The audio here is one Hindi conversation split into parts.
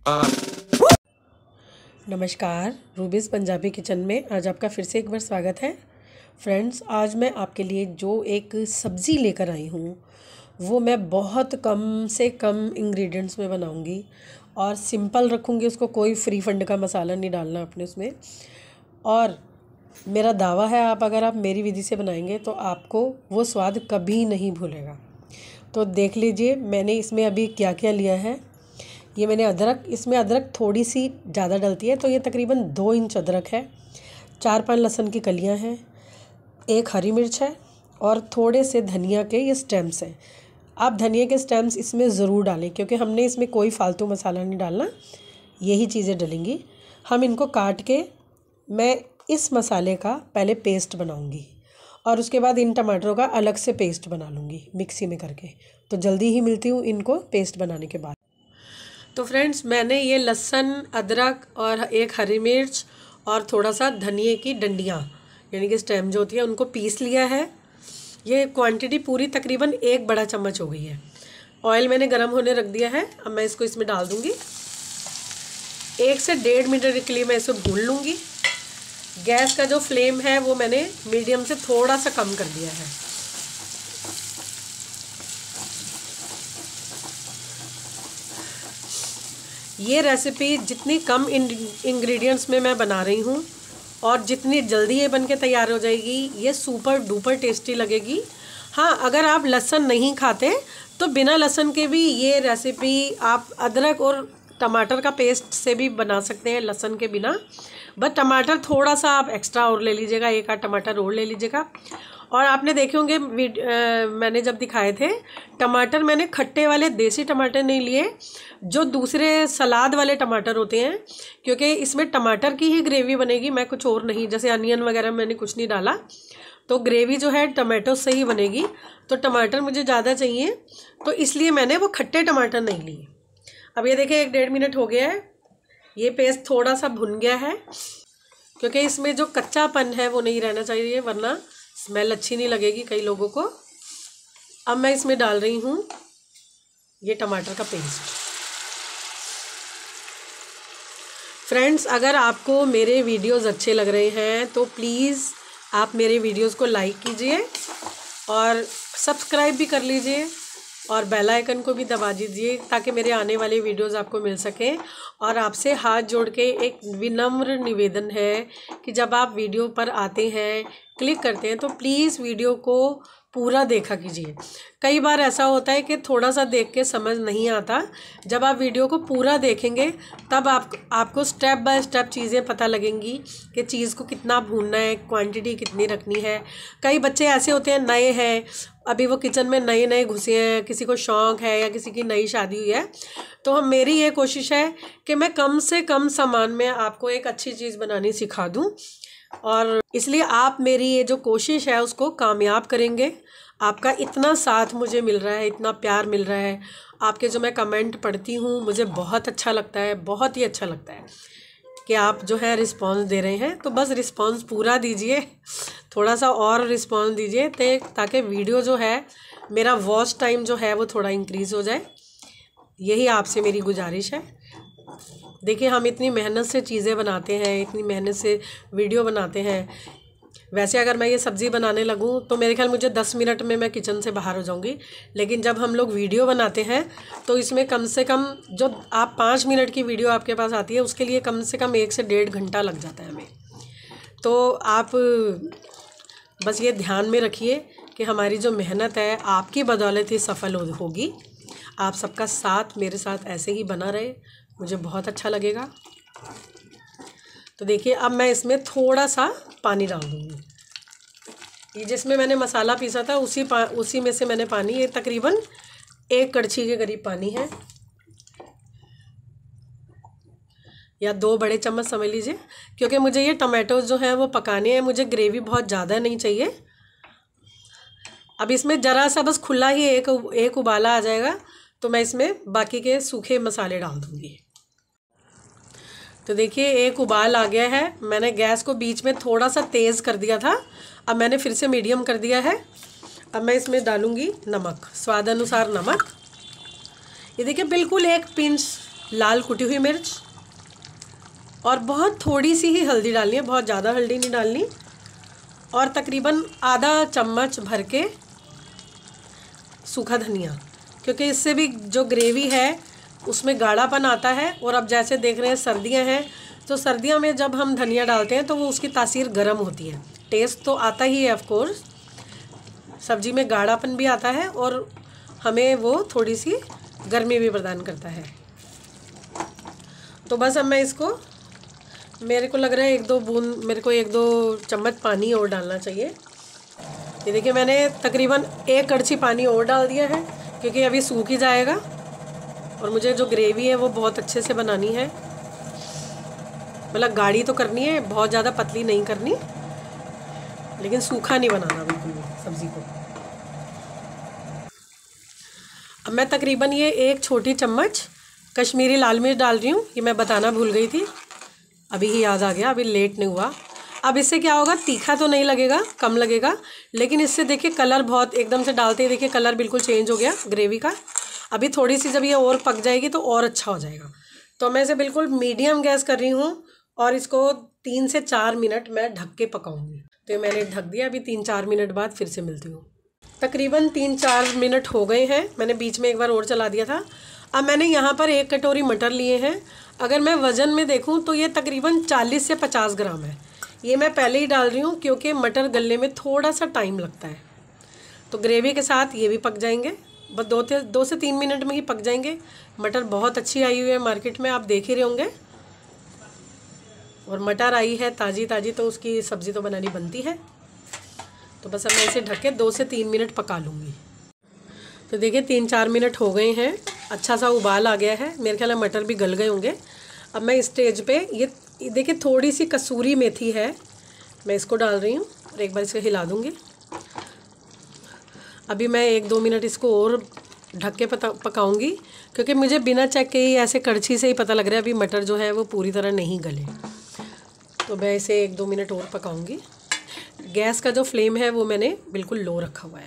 नमस्कार, रूबीज़ पंजाबी किचन में आज आपका फिर से एक बार स्वागत है। फ्रेंड्स, आज मैं आपके लिए जो एक सब्ज़ी लेकर आई हूँ वो मैं बहुत कम से कम इंग्रेडिएंट्स में बनाऊँगी और सिंपल रखूँगी उसको। कोई फ्री फंड का मसाला नहीं डालना अपने उसमें। और मेरा दावा है अगर आप मेरी विधि से बनाएंगे तो आपको वो स्वाद कभी नहीं भूलेगा। तो देख लीजिए मैंने इसमें अभी क्या क्या लिया है। ये मैंने अदरक, इसमें अदरक थोड़ी सी ज़्यादा डलती है तो ये तकरीबन 2 इंच अदरक है, 4-5 लहसुन की कलियां हैं, 1 हरी मिर्च है और थोड़े से धनिया के ये स्टेम्स हैं। आप धनिया के स्टेम्स इसमें ज़रूर डालें क्योंकि हमने इसमें कोई फालतू मसाला नहीं डालना, यही चीज़ें डलेंगी। हम इनको काट के मैं इस मसाले का पहले पेस्ट बनाऊँगी और उसके बाद इन टमाटरों का अलग से पेस्ट बना लूँगी मिक्सी में करके। तो जल्दी ही मिलती हूँ इनको पेस्ट बनाने के बाद। तो फ्रेंड्स, मैंने ये लहसुन, अदरक और 1 हरी मिर्च और थोड़ा सा धनिए की डंडियाँ यानी कि स्टेम जो होती है उनको पीस लिया है। ये क्वांटिटी पूरी तकरीबन 1 बड़ा चम्मच हो गई है। ऑयल मैंने गरम होने रख दिया है। अब मैं इसको इसमें डाल दूँगी। 1 से 1.5 मिनट के लिए मैं इसे भून लूँगी। गैस का जो फ्लेम है वो मैंने मीडियम से थोड़ा सा कम कर दिया है। ये रेसिपी जितनी कम इंग्रेडिएंट्स में मैं बना रही हूँ और जितनी जल्दी ये बनके तैयार हो जाएगी, ये सुपर डुपर टेस्टी लगेगी। हाँ, अगर आप लहसुन नहीं खाते तो बिना लहसुन के भी ये रेसिपी आप अदरक और टमाटर का पेस्ट से भी बना सकते हैं, लहसुन के बिना। बस टमाटर थोड़ा सा आप एक्स्ट्रा और ले लीजिएगा, 1 आध टमाटर और ले लीजिएगा। और आपने देखे होंगे मैंने जब दिखाए थे टमाटर, मैंने खट्टे वाले देसी टमाटर नहीं लिए, जो दूसरे सलाद वाले टमाटर होते हैं, क्योंकि इसमें टमाटर की ही ग्रेवी बनेगी। मैं कुछ और नहीं, जैसे अनियन वगैरह मैंने कुछ नहीं डाला, तो ग्रेवी जो है टमाटो से ही बनेगी। तो टमाटर मुझे ज़्यादा चाहिए तो इसलिए मैंने वो खट्टे टमाटर नहीं लिए। अब ये देखिए 1-1.5 मिनट हो गया है। ये पेस्ट थोड़ा सा भुन गया है क्योंकि इसमें जो कच्चापन है वो नहीं रहना चाहिए, वरना स्मेल अच्छी नहीं लगेगी कई लोगों को। अब मैं इसमें डाल रही हूँ ये टमाटर का पेस्ट। फ्रेंड्स, अगर आपको मेरे वीडियोस अच्छे लग रहे हैं तो प्लीज़ आप मेरे वीडियोस को लाइक कीजिए और सब्सक्राइब भी कर लीजिए और बेल आइकन को भी दबा दीजिए ताकि मेरे आने वाले वीडियोस आपको मिल सकें। और आपसे हाथ जोड़ के एक विनम्र निवेदन है कि जब आप वीडियो पर आते हैं, क्लिक करते हैं, तो प्लीज़ वीडियो को पूरा देखा कीजिए। कई बार ऐसा होता है कि थोड़ा सा देख के समझ नहीं आता। जब आप वीडियो को पूरा देखेंगे तब आपको स्टेप बाय स्टेप चीज़ें पता लगेंगी कि चीज़ को कितना भूनना है, क्वांटिटी कितनी रखनी है। कई बच्चे ऐसे होते हैं, नए हैं, अभी वो किचन में नए नए घुसे हैं, किसी को शौक़ है या किसी की नई शादी हुई है, तो मेरी ये कोशिश है कि मैं कम से कम सामान में आपको एक अच्छी चीज़ बनानी सिखा दूँ। और इसलिए आप मेरी ये जो कोशिश है उसको कामयाब करेंगे। आपका इतना साथ मुझे मिल रहा है, इतना प्यार मिल रहा है, आपके जो मैं कमेंट पढ़ती हूँ, मुझे बहुत अच्छा लगता है, बहुत ही अच्छा लगता है कि आप जो है रिस्पांस दे रहे हैं। तो बस रिस्पांस पूरा दीजिए, थोड़ा सा और रिस्पांस दीजिए ताकि वीडियो जो है, मेरा वॉच टाइम जो है वो थोड़ा इंक्रीज़ हो जाए। यही आपसे मेरी गुजारिश है। देखिए, हम इतनी मेहनत से चीज़ें बनाते हैं, इतनी मेहनत से वीडियो बनाते हैं। वैसे अगर मैं ये सब्ज़ी बनाने लगूँ तो मेरे ख्याल मुझे 10 मिनट में मैं किचन से बाहर हो जाऊँगी, लेकिन जब हम लोग वीडियो बनाते हैं तो इसमें कम से कम जो आप 5 मिनट की वीडियो आपके पास आती है उसके लिए कम से कम 1 से 1.5 घंटा लग जाता है हमें। तो आप बस ये ध्यान में रखिए कि हमारी जो मेहनत है आपकी बदौलत ही सफल होगी। आप सबका साथ मेरे साथ ऐसे ही बना रहे, मुझे बहुत अच्छा लगेगा। तो देखिए, अब मैं इसमें थोड़ा सा पानी डाल दूँगी। ये जिसमें मैंने मसाला पीसा था उसी में से मैंने पानी, ये तकरीबन 1 कड़छी के करीब पानी है या 2 बड़े चम्मच समझ लीजिए, क्योंकि मुझे ये टमाटोज जो हैं वो पकाने हैं, मुझे ग्रेवी बहुत ज़्यादा नहीं चाहिए। अब इसमें ज़रा सा बस खुला ही एक उबाला आ जाएगा तो मैं इसमें बाकी के सूखे मसाले डाल दूँगी। तो देखिए, एक उबाल आ गया है। मैंने गैस को बीच में थोड़ा सा तेज़ कर दिया था, अब मैंने फिर से मीडियम कर दिया है। अब मैं इसमें डालूँगी नमक, स्वाद अनुसार नमक। ये देखिए बिल्कुल 1 पिंच लाल कुटी हुई मिर्च और बहुत थोड़ी सी ही हल्दी डालनी है, बहुत ज़्यादा हल्दी नहीं डालनी। और तकरीबन आधा चम्मच भर के सूखा धनिया, क्योंकि इससे भी जो ग्रेवी है उसमें गाढ़ापन आता है। और अब जैसे देख रहे हैं सर्दियां हैं, तो सर्दियों में जब हम धनिया डालते हैं तो वो उसकी तासीर गर्म होती है। टेस्ट तो आता ही है ऑफ कोर्स, सब्जी में गाढ़ापन भी आता है और हमें वो थोड़ी सी गर्मी भी प्रदान करता है। तो बस अब मैं इसको, मेरे को लग रहा है 1-2 बूंद, मेरे को 1-2 चम्मच पानी और डालना चाहिए। ये देखिए मैंने तकरीबन 1 कड़छी पानी और डाल दिया है, क्योंकि अभी सूख ही जाएगा। और मुझे जो ग्रेवी है वो बहुत अच्छे से बनानी है, मतलब गाढ़ी तो करनी है, बहुत ज़्यादा पतली नहीं करनी, लेकिन सूखा नहीं बनाना बिल्कुल भी सब्ज़ी को। अब मैं तकरीबन ये 1 छोटी चम्मच कश्मीरी लाल मिर्च डाल रही हूँ। ये मैं बताना भूल गई थी, अभी ही याद आ गया, अभी लेट नहीं हुआ। अब इससे क्या होगा, तीखा तो नहीं लगेगा, कम लगेगा, लेकिन इससे देखिए कलर बहुत, एकदम से डालते ही देखिए कलर बिल्कुल चेंज हो गया ग्रेवी का। अभी थोड़ी सी जब ये और पक जाएगी तो और अच्छा हो जाएगा। तो मैं इसे बिल्कुल मीडियम गैस कर रही हूँ और इसको 3 से 4 मिनट मैं ढक के पकाऊंगी। तो मैंने ढक दिया, अभी 3-4 मिनट बाद फिर से मिलती हूँ। तकरीबन 3-4 मिनट हो गए हैं, मैंने बीच में एक बार और चला दिया था। अब मैंने यहाँ पर 1 कटोरी मटर लिए हैं। अगर मैं वज़न में देखूँ तो ये तकरीबन 40 से 50 ग्राम है। ये मैं पहले ही डाल रही हूँ क्योंकि मटर गलने में थोड़ा सा टाइम लगता है। तो ग्रेवी के साथ ये भी पक जाएंगे, बस 2 से 3 मिनट में ही पक जाएंगे। मटर बहुत अच्छी आई हुई है मार्केट में, आप देख ही रहे होंगे। और मटर आई है ताज़ी ताज़ी, तो उसकी सब्ज़ी तो बनानी बनती है। तो बस अब मैं इसे ढक के 2 से 3 मिनट पका लूँगी। तो देखिए 3-4 मिनट हो गए हैं, अच्छा सा उबाल आ गया है, मेरे ख्याल में मटर भी गल गए होंगे। अब मैं इस स्टेज पे ये देखिए थोड़ी सी कसूरी मेथी है, मैं इसको डाल रही हूँ और एक बार इसे हिला दूँगी। अभी मैं 1-2 मिनट इसको और ढक के पकाऊँगी, क्योंकि मुझे बिना चेक के ही ऐसे कड़छी से ही पता लग रहा है अभी मटर जो है वो पूरी तरह नहीं गले। तो मैं इसे 1-2 मिनट और पकाऊँगी। गैस का जो फ्लेम है वो मैंने बिल्कुल लो रखा हुआ है।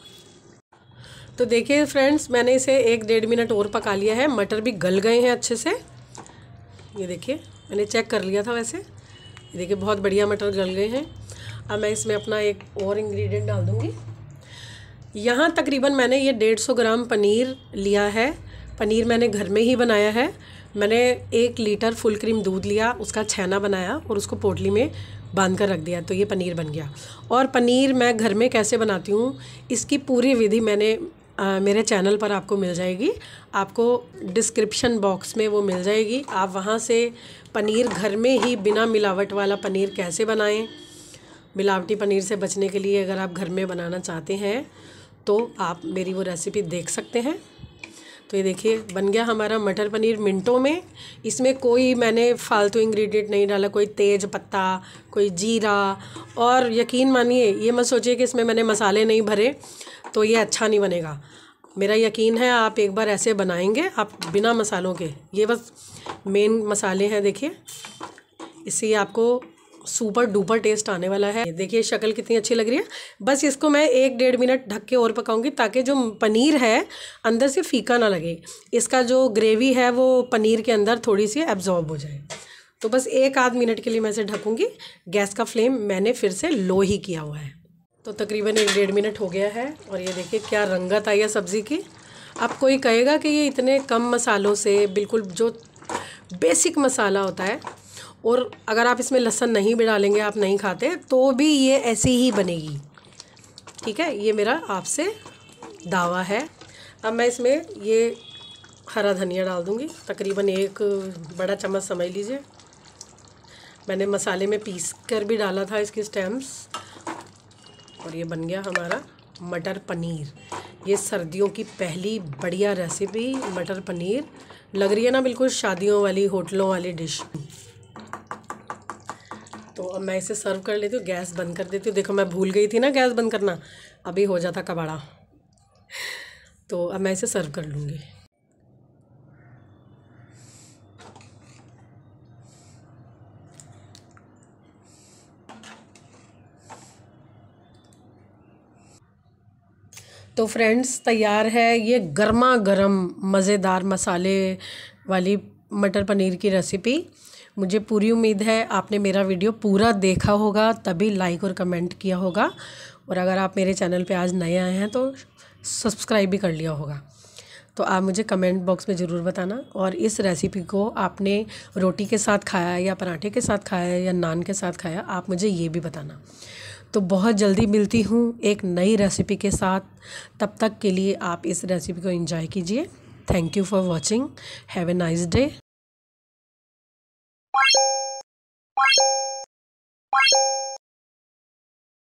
तो देखिए फ्रेंड्स, मैंने इसे 1-1.5 मिनट और पका लिया है। मटर भी गल गए हैं अच्छे से, ये देखिए मैंने चेक कर लिया था वैसे। ये देखिए बहुत बढ़िया मटर गल गए हैं। अब मैं इसमें अपना एक और इंग्रेडिएंट डाल दूँगी। यहाँ तकरीबन मैंने ये 150 ग्राम पनीर लिया है। पनीर मैंने घर में ही बनाया है। मैंने 1 लीटर फुल क्रीम दूध लिया, उसका छेना बनाया और उसको पोटली में बांध कर रख दिया, तो ये पनीर बन गया। और पनीर मैं घर में कैसे बनाती हूँ इसकी पूरी विधि मैंने मेरे चैनल पर आपको मिल जाएगी, आपको डिस्क्रिप्शन बॉक्स में वो मिल जाएगी। आप वहाँ से पनीर घर में ही बिना मिलावट वाला पनीर कैसे बनाएं, मिलावटी पनीर से बचने के लिए अगर आप घर में बनाना चाहते हैं तो आप मेरी वो रेसिपी देख सकते हैं। तो ये देखिए बन गया हमारा मटर पनीर मिनटों में। इसमें कोई मैंने फालतू इंग्रेडिएंट नहीं डाला, कोई तेज पत्ता, कोई जीरा। और यकीन मानिए, ये मत सोचिए कि इसमें मैंने मसाले नहीं भरे तो ये अच्छा नहीं बनेगा। मेरा यकीन है आप एक बार ऐसे बनाएंगे, आप बिना मसालों के, ये बस मेन मसाले हैं देखिए, इससे आपको सुपर डुपर टेस्ट आने वाला है। देखिए शक्ल कितनी अच्छी लग रही है। बस इसको मैं 1-1.5 मिनट ढक के और पकाऊंगी, ताकि जो पनीर है अंदर से फीका ना लगे, इसका जो ग्रेवी है वो पनीर के अंदर थोड़ी सी एब्जॉर्ब हो जाए। तो बस 1-आध मिनट के लिए मैं इसे ढकूंगी। गैस का फ्लेम मैंने फिर से लो ही किया हुआ है। तो तकरीबन 1-1.5 मिनट हो गया है और ये देखिए क्या रंगत आई है सब्ज़ी की। अब कोई कहेगा कि ये इतने कम मसालों से, बिल्कुल जो बेसिक मसाला होता है, और अगर आप इसमें लहसुन नहीं भी डालेंगे, आप नहीं खाते, तो भी ये ऐसी ही बनेगी। ठीक है, ये मेरा आपसे दावा है। अब मैं इसमें ये हरा धनिया डाल दूँगी, तकरीबन 1 बड़ा चम्मच समझ लीजिए। मैंने मसाले में पीस कर भी डाला था इसकी स्टेम्स। और ये बन गया हमारा मटर पनीर। ये सर्दियों की पहली बढ़िया रेसिपी मटर पनीर लग रही है ना, बिल्कुल शादियों वाली, होटलों वाली डिश। तो अब मैं इसे सर्व कर लेती हूँ, गैस बंद कर देती हूँ। देखो मैं भूल गई थी ना गैस बंद करना, अभी हो जाता कबाड़ा। तो अब मैं इसे सर्व कर लूँगी। तो फ्रेंड्स तैयार है ये गर्मा गर्म मज़ेदार मसाले वाली मटर पनीर की रेसिपी। मुझे पूरी उम्मीद है आपने मेरा वीडियो पूरा देखा होगा, तभी लाइक और कमेंट किया होगा। और अगर आप मेरे चैनल पे आज नए आए हैं तो सब्सक्राइब भी कर लिया होगा। तो आप मुझे कमेंट बॉक्स में ज़रूर बताना। और इस रेसिपी को आपने रोटी के साथ खाया या पराठे के साथ खाया या नान के साथ खाया, आप मुझे ये भी बताना। तो बहुत जल्दी मिलती हूँ एक नई रेसिपी के साथ। तब तक के लिए आप इस रेसिपी को एंजॉय कीजिए। Thank you for watching. Have a nice day.